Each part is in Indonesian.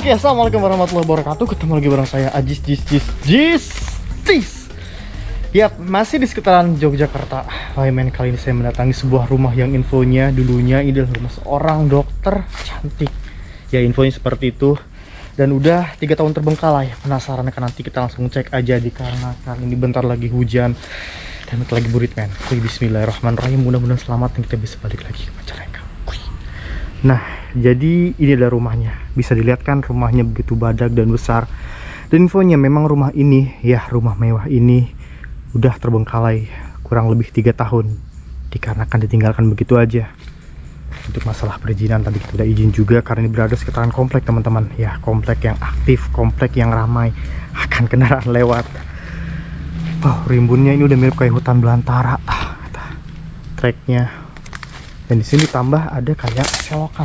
Oke, assalamualaikum warahmatullahi wabarakatuh. Ketemu lagi bareng saya Ajis Jis. Yap, masih di sekitaran Yogyakarta. Men, kali ini saya mendatangi sebuah rumah yang infonya dulunya ini adalah rumah seorang dokter cantik. Ya, infonya seperti itu. Dan udah 3 tahun terbengkalai. Penasaran kan, nanti kita langsung cek aja dikarenakan ini bentar lagi hujan dan bentar lagi burit, men. Bismillahirrahmanirrahim. Mudah-mudahan selamat dan kita bisa balik lagi ke Majalengka. Nah, jadi ini adalah rumahnya. Bisa dilihat kan rumahnya begitu badak dan besar. Dan infonya memang rumah ini, ya rumah mewah ini udah terbengkalai kurang lebih 3 tahun. Dikarenakan ditinggalkan begitu aja. Untuk masalah perizinan tadi kita udah izin juga karena ini berada sekitaran komplek, teman-teman. Ya, komplek yang aktif, komplek yang ramai akan kendaraan lewat. Oh, rimbunnya ini udah mirip kayak hutan belantara. Treknya. Dan di sini tambah ada kayak selokan.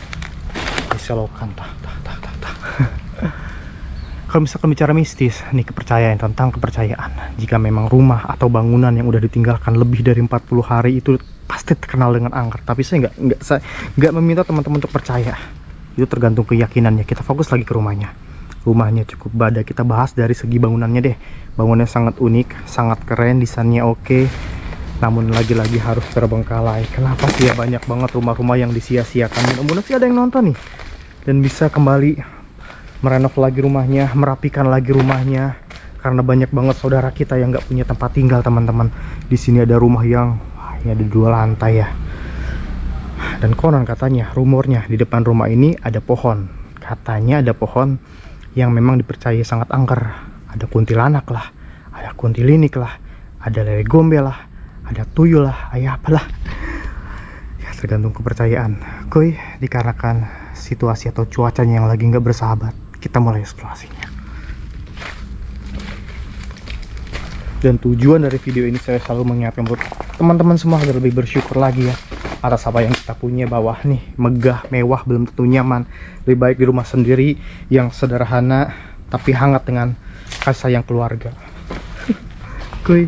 Kalau misalkan bicara mistis, nih kepercayaan tentang kepercayaan. Jika memang rumah atau bangunan yang udah ditinggalkan lebih dari 40 hari itu pasti terkenal dengan angker. Tapi saya nggak meminta teman-teman untuk percaya. Itu tergantung keyakinannya. Kita fokus lagi ke rumahnya. Rumahnya cukup badak. Kita bahas dari segi bangunannya deh. Bangunannya sangat unik, sangat keren, desainnya oke. Namun lagi-lagi harus terbengkalai. Kenapa sih ya banyak banget rumah-rumah yang disia-siakan? Mudah-mudahan sih ada yang nonton nih dan bisa kembali merenov lagi rumahnya, merapikan lagi rumahnya. Karena banyak banget saudara kita yang nggak punya tempat tinggal, teman-teman. Di sini ada rumah yang ini ada 2 lantai ya. Dan konon katanya, rumornya di depan rumah ini ada pohon. Katanya ada pohon yang memang dipercaya sangat angker. Ada kuntilanak lah, ada kuntilinik lah, ada lele gombel lah, ada tuyul lah, apalah. Ya, tergantung kepercayaan. Kuy, dikarenakan situasi atau cuacanya yang lagi nggak bersahabat, kita mulai eksplorasinya. Dan tujuan dari video ini saya selalu mengingatkan buat teman-teman semua agar lebih bersyukur lagi ya atas apa yang kita punya. Bawah nih, megah, mewah, belum tentu nyaman. Lebih baik di rumah sendiri yang sederhana tapi hangat dengan kasih sayang keluarga. Kuy,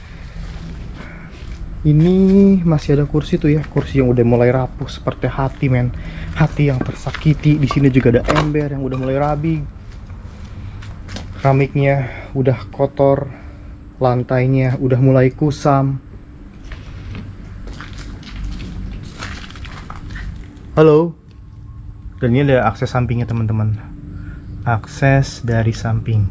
ini masih ada kursi tuh ya, kursi yang udah mulai rapuh seperti hati, men. Hati yang tersakiti. Di sini juga ada ember yang udah mulai rabi. Keramiknya udah kotor, lantainya udah mulai kusam. Halo. Dan ini ada akses sampingnya, teman-teman. Akses dari samping.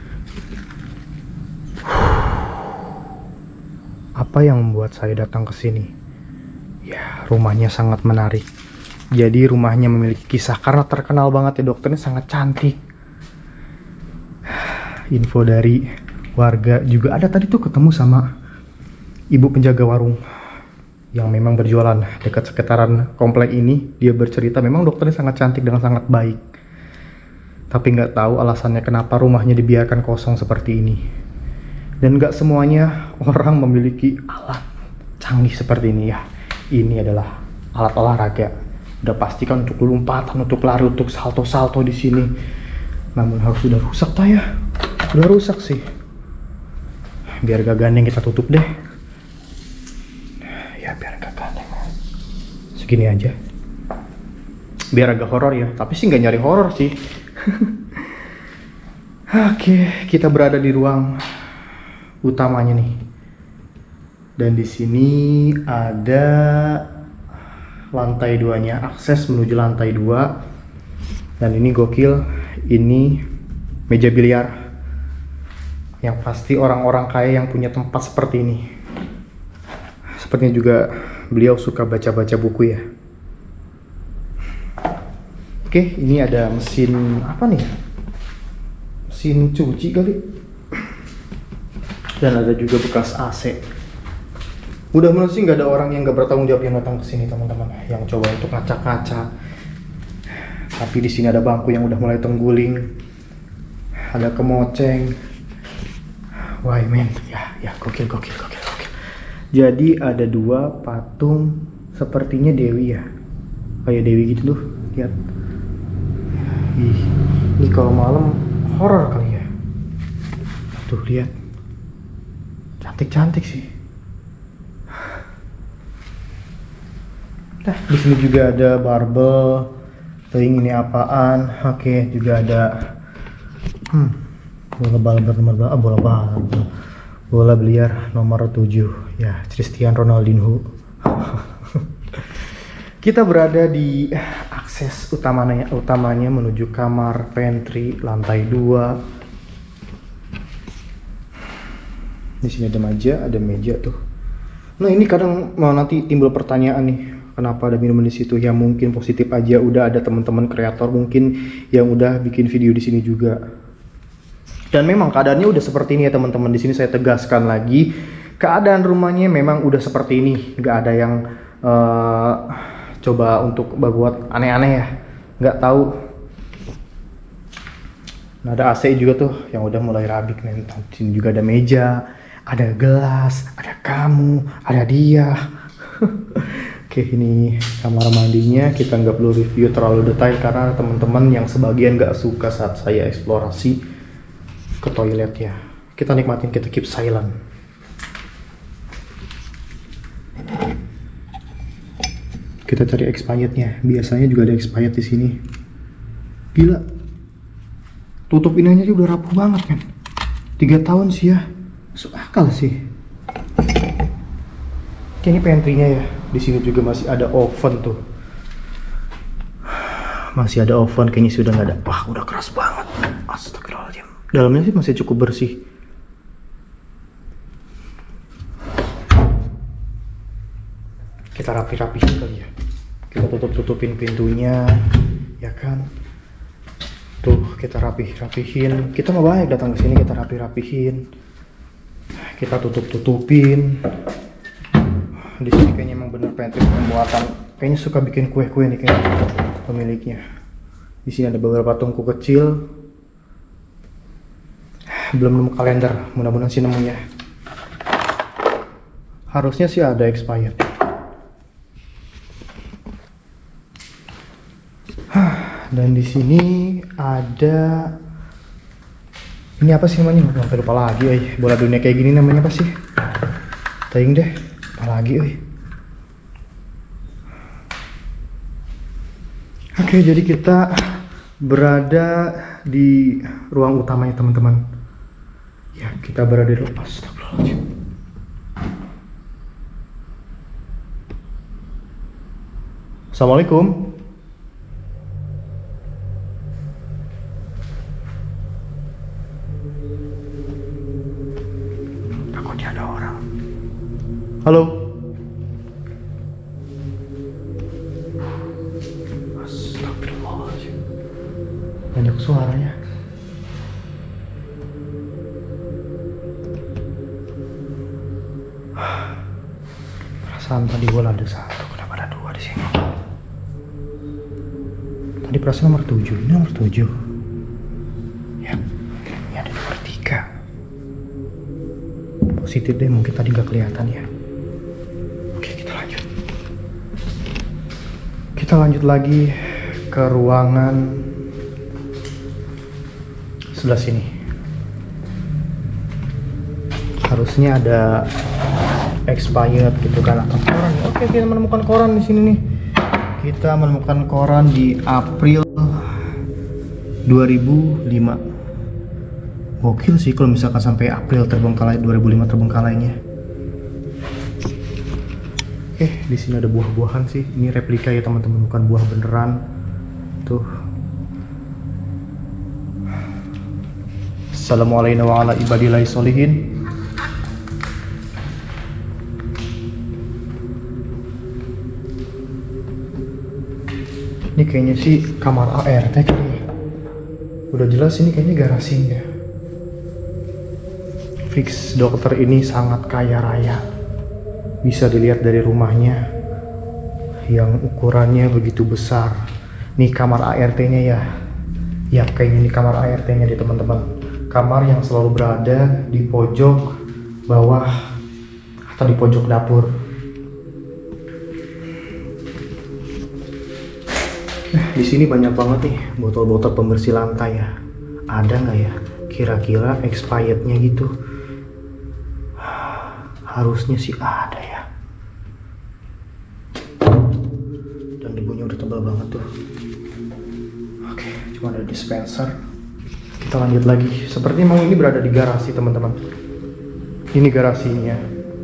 Apa yang membuat saya datang ke sini? Ya, rumahnya sangat menarik. Jadi rumahnya memiliki kisah karena terkenal banget ya, dokternya sangat cantik. Info dari warga juga ada tadi tuh, ketemu sama ibu penjaga warung yang memang berjualan dekat sekitaran komplek ini. Dia bercerita memang dokternya sangat cantik dan sangat baik. Tapi nggak tahu alasannya kenapa rumahnya dibiarkan kosong seperti ini. Dan gak semuanya orang memiliki alat canggih seperti ini ya. Ini adalah alat olahraga. Udah pastikan untuk lompatan, untuk lari, untuk salto-salto di sini. Namun harus sudah rusak tak ya? Udah rusak sih. Biar gak gandeng kita tutup deh. Ya biar gak gandeng. Segini aja. Biar agak horor ya. Tapi sih gak nyari horor sih. Oke, kita berada di ruang utamanya nih. Dan di sini ada lantai 2-nya, akses menuju lantai 2. Dan ini gokil, ini meja biliar. Yang pasti orang-orang kaya yang punya tempat seperti ini. Sepertinya juga beliau suka baca-baca buku ya. Oke, ini ada mesin apa nih? Mesin cuci kali. Dan ada juga bekas AC. Mudah-mudahan sih nggak ada orang yang nggak bertanggung jawab yang datang ke sini, teman-teman. Yang coba untuk ngacak-ngacak. Tapi di sini ada bangku yang udah mulai tengguling. Ada kemoceng. Wah, men, ya gokil. Jadi ada 2 patung sepertinya Dewi ya. Kayak Dewi gitu tuh, lihat. Ini kalau malam horor kali ya. Tuh lihat. Cantik sih. Nah, di sini juga ada barbel, Teing ini apaan? Oke, juga ada bola biliar nomor 7 ya, Cristiano Ronaldinho. Kita berada di akses utamanya menuju kamar pantry lantai 2. Di sini ada meja tuh. Nah, ini kadang mau nanti timbul pertanyaan nih, kenapa ada minuman di situ? Ya mungkin positif aja, udah ada teman-teman kreator mungkin yang udah bikin video di sini juga. Dan memang keadaannya udah seperti ini ya teman-teman. Di sini saya tegaskan lagi, keadaan rumahnya memang udah seperti ini, nggak ada yang coba untuk berbuat aneh-aneh ya, nggak tahu. Nah, ada AC juga tuh yang udah mulai rabik nih. Di sini juga ada meja, ada gelas, ada kamu, ada dia. Oke, ini kamar mandinya. Kita nggak perlu review terlalu detail karena teman-teman yang sebagian nggak suka saat saya eksplorasi ke toilet ya. Kita nikmatin, kita keep silent. Kita cari expirednya. Biasanya juga ada expired di sini. Gila. Tutup ininya aja udah rapuh banget kan. 3 tahun sih ya. Masuk akal sih. Ini pantry-nya ya. Di sini juga masih ada oven tuh. Masih ada oven, kayaknya sudah nggak ada. Wah, udah keras banget. Astagfirullahaladzim. Dalamnya sih masih cukup bersih. Kita rapi-rapihin kali ya. Kita tutupin pintunya, ya kan? Tuh, kita rapihin. Kita mau baik datang ke sini, kita rapihin. Kita tutupin. Di sini kayaknya emang bener pantry pembuatan. Kayaknya suka bikin kue-kue nih kayaknya pemiliknya. Di sini ada beberapa tungku kecil. Belum nemu kalender, mudah-mudahan sih nemu ya. Harusnya sih ada expired. Dan di sini ada ini apa sih namanya? Sampai lupa lagi, bola dunia kayak gini namanya apa sih? Taing deh, apa lagi, Oke, jadi kita berada di ruang utamanya teman-teman. Ya, kita berada di ruang. Astagfirullahaladzim. Assalamualaikum. Takutnya ada orang. Halo. Astagfirullahaladzim. Banyak suaranya. Perasaan tadi gua ada 1, kenapa ada 2 di sini? Tadi perasaan nomor 7, ini nomor 7. Ya, ini ada nomor 3. Positif deh, mungkin tadi nggak kelihatan ya. Oke, kita lanjut. Kita lanjut lagi ke ruangan sebelah sini. Harusnya ada expired gitu kan, atau koran. Oke, kita menemukan koran di sini nih. Kita menemukan koran di April 2005. Gokil sih kalau misalkan sampai April terbengkalai, 2005 terbengkalainya. Di sini ada buah-buahan sih. Ini replika ya teman-teman, bukan buah beneran. Tuh. Assalamualaikum warahmatullahi wabarakatuh. Ini kayaknya sih kamar ART kali ya. Udah jelas ini kayaknya garasinya. Fix dokter ini sangat kaya raya. Bisa dilihat dari rumahnya yang ukurannya begitu besar. Nih kamar ART-nya ya. Ya kayaknya ini kamar ART-nya deh teman-teman. Kamar yang selalu berada di pojok bawah atau di pojok dapur. Di sini banyak banget nih botol-botol pembersih lantai ya. Ada nggak ya kira-kira expirednya gitu? Harusnya sih ada ya. Dan debunya udah tebal banget tuh. cuma ada dispenser. Kita lanjut lagi. Seperti memang ini berada di garasi teman-teman. Ini garasinya.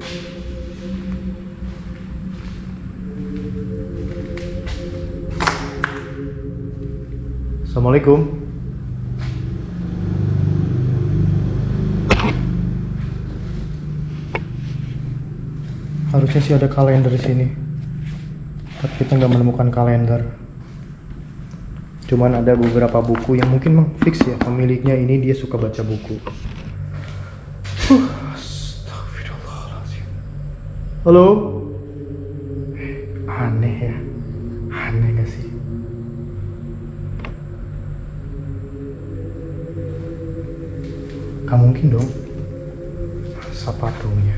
Assalamualaikum. Harusnya sih ada kalender di sini, tapi kita nggak menemukan kalender. Cuman ada beberapa buku yang mungkin fix ya, pemiliknya ini dia suka baca buku. Astagfirullahaladzim. Halo? Aneh ya, aneh gak sih? Gak mungkin dong. Sepatunya.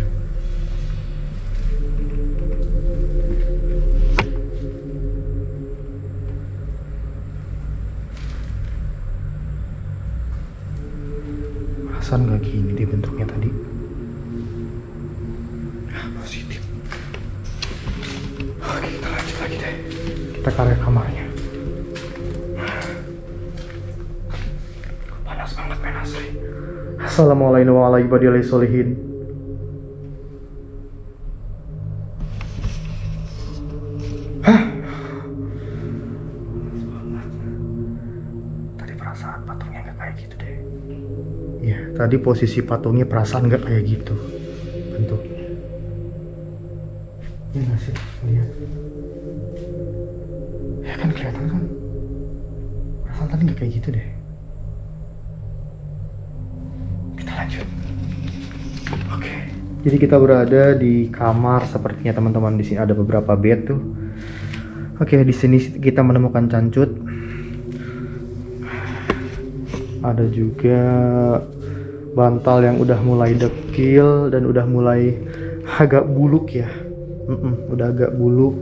Perasaan gak gini deh bentuknya tadi. Positif. Oke, kita lanjut lagi deh. Kita ke area kamarnya. Panas banget men asli. Assalamualaikum warahmatullahi wabarakatuh. Hah? Tadi perasaan patungnya nggak kayak gitu deh. Iya, tadi posisi patungnya perasaan nggak kayak gitu bentuknya. Iya nggak sih? Lihat. Ya kan kelihatan kan? Perasaan tadi nggak kayak gitu deh. Lanjut. Oke. Jadi kita berada di kamar sepertinya teman-teman. Di sini ada beberapa bed tuh. Oke, di sini kita menemukan cancut. Ada juga bantal yang udah mulai dekil dan udah mulai agak buluk ya. Udah agak buluk.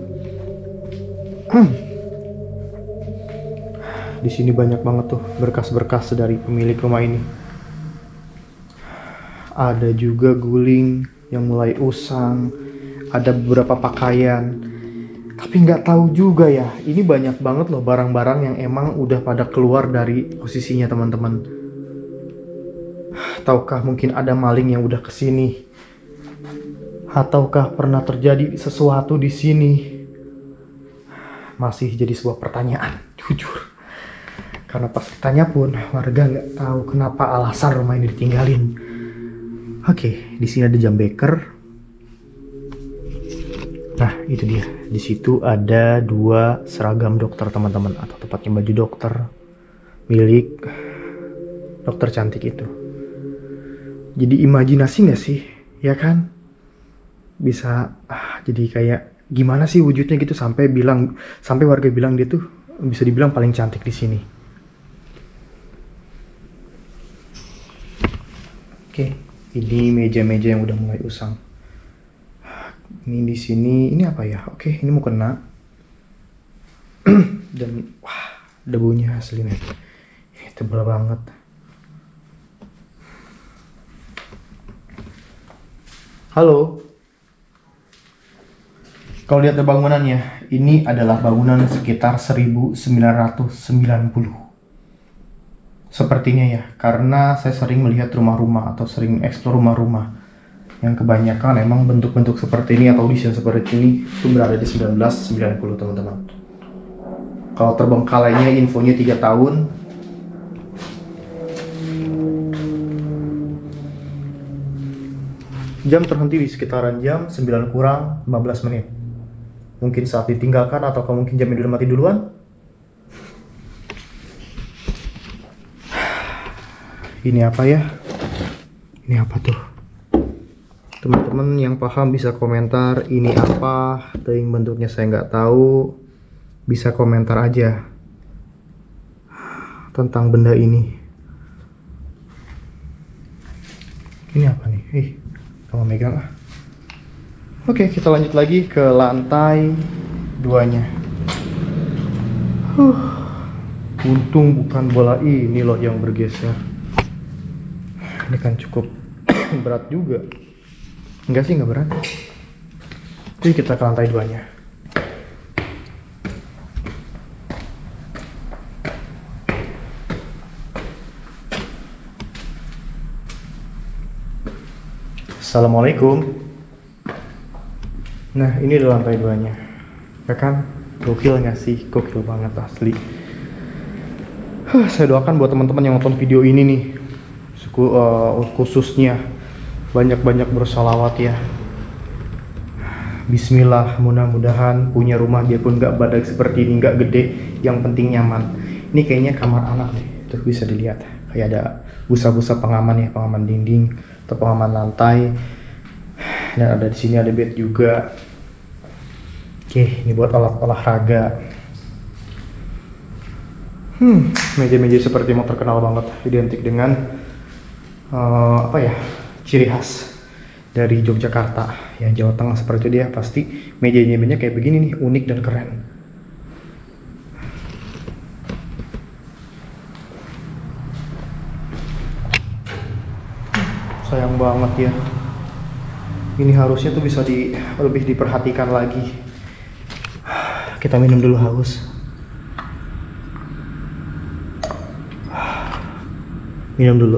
Di sini banyak banget tuh berkas-berkas dari pemilik rumah ini. Ada juga guling yang mulai usang, ada beberapa pakaian, tapi nggak tahu juga ya, ini banyak banget loh barang-barang yang emang udah pada keluar dari posisinya teman-teman. Ataukah mungkin ada maling yang udah kesini? Ataukah pernah terjadi sesuatu di sini? Masih jadi sebuah pertanyaan, jujur. Karena pas ditanya pun warga nggak tahu kenapa alasan rumah ini ditinggalin. Oke, di sini ada jam beker. Nah, itu dia. Di situ ada 2 seragam dokter teman-teman, atau tepatnya baju dokter milik dokter cantik itu. Jadi imajinasi nggak sih, ya kan? Bisa jadi kayak gimana sih wujudnya gitu sampai warga bilang dia tuh bisa dibilang paling cantik di sini. Oke. Ini meja-meja yang udah mulai usang. Ini di sini, ini apa ya? Oke, ini mau kena. Dan wah, debunya aslinya. Ini tebal banget. Halo. Kalau lihat dari bangunannya, ini adalah bangunan sekitar 1990. Sepertinya ya, karena saya sering melihat rumah-rumah atau sering eksplor rumah-rumah yang kebanyakan emang bentuk-bentuk seperti ini atau desain seperti ini itu berada di 1990 teman-teman. Kalau terbengkalainya infonya 3 tahun. Jam terhenti di sekitaran jam 9 kurang 15 menit. Mungkin saat ditinggalkan atau mungkin jamnya udah mati duluan. Ini apa ya? Ini apa tuh? Teman-teman yang paham bisa komentar ini apa, tapi bentuknya saya nggak tahu. Bisa komentar aja tentang benda ini. Ini apa nih? Kamu megang ah. Oke, kita lanjut lagi ke lantai 2-nya. Untung bukan bola ini loh yang bergeser. Ini kan cukup berat juga. Enggak sih, nggak berat. Jadi kita ke lantai 2-nya. Assalamualaikum. Nah, ini di lantai 2-nya. Ya kan? Gokil nggak sih? Gokil banget asli. Saya doakan buat teman-teman yang nonton video ini nih, khususnya banyak-banyak bersalawat ya. Bismillah, mudah-mudahan punya rumah dia pun nggak badak seperti ini, nggak gede, yang penting nyaman. Ini kayaknya kamar anak nih, tuh bisa dilihat. Kayak ada busa-busa pengaman ya, pengaman dinding atau pengaman lantai. Dan ada di sini ada bed juga. Oke, ini buat alat olahraga. Meja-meja seperti yang terkenal banget, identik dengan ciri khas dari Yogyakarta ya, Jawa Tengah seperti itu dia. Pasti meja-mejanya kayak begini nih, unik dan keren. Sayang banget ya, ini harusnya tuh bisa lebih diperhatikan lagi. Kita minum dulu, haus. Minum dulu.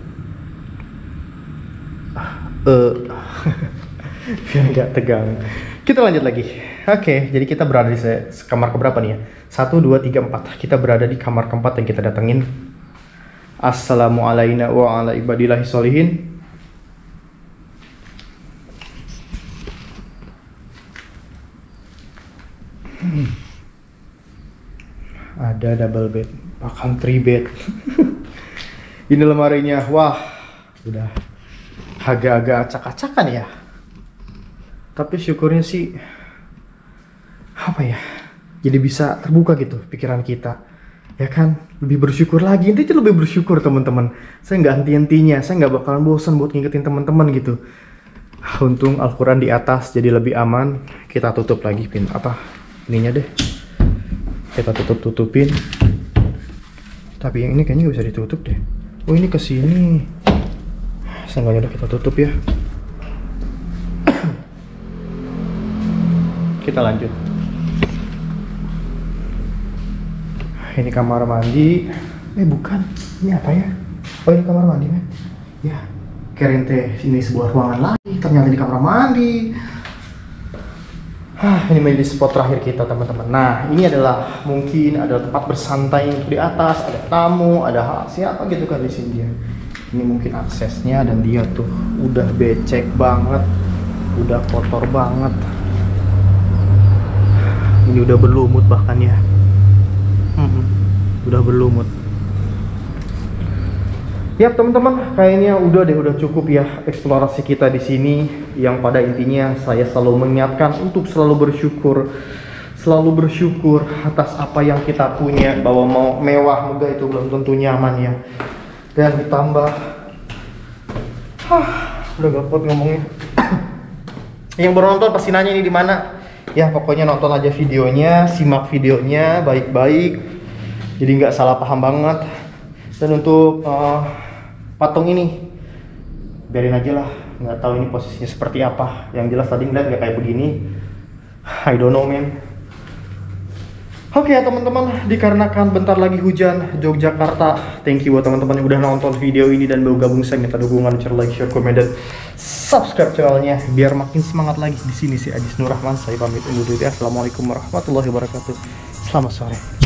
Biar nggak tegang. Kita lanjut lagi. Oke, jadi kita berada di kamar keberapa nih ya? 1, 2, 3, 4. Kita berada di kamar keempat yang kita datengin. Assalamualaikum wa ala ibadillahi sholihin. Ada double bed, bahkan 3 bed. Ini lemarinya, wah, udah agak-agak acak-acakan ya. Tapi syukurnya sih, apa ya, jadi bisa terbuka gitu pikiran kita, ya kan? Lebih bersyukur lagi, intinya lebih bersyukur teman-teman. Saya nggak henti-hentinya, saya nggak bakalan bosan buat ngingetin teman-teman gitu. Untung Al-Quran di atas, jadi lebih aman. Kita tutup lagi ininya deh. Kita tutupin. Tapi yang ini kayaknya nggak bisa ditutup deh. Oh, ini ke sini. Seenggaknya udah kita tutup ya. Kita lanjut. Ini kamar mandi. Bukan. Ini apa ya? Oh, ini kamar mandi kan? Ya. Kirain ini sebuah ruangan lagi. Ternyata di kamar mandi. Ini menjadi spot terakhir kita teman-teman. Nah, ini adalah mungkin ada tempat bersantai untuk di atas, ada tamu, ada siapa gitu kan di sini dia. Ini mungkin aksesnya, dan dia tuh udah becek banget, udah kotor banget. Ini udah berlumut bahkan ya. Udah berlumut. Ya teman-teman, kayaknya udah cukup ya eksplorasi kita di sini. Yang pada intinya saya selalu mengingatkan untuk selalu bersyukur atas apa yang kita punya. Bahwa mau mewah megah itu belum tentu nyaman ya. Dan ditambah, udah gak kuat ngomongnya. Yang baru nonton pasti nanya ini di mana. Ya pokoknya nonton aja videonya, simak videonya baik-baik. Jadi nggak salah paham banget. Dan untuk patung ini biarin aja lah, nggak tahu ini posisinya seperti apa. Yang jelas tadi ngeliat nggak kayak begini. I don't know man. Oke ya teman-teman, dikarenakan bentar lagi hujan Yogyakarta. Thank you buat teman-teman yang udah nonton video ini dan mau gabung. Saya minta dukungan, share, like, share, komen, dan subscribe channelnya biar makin semangat lagi di sini. Si Ajis Nur Rahman, saya pamit undur diri. Assalamualaikum warahmatullahi wabarakatuh. Selamat sore.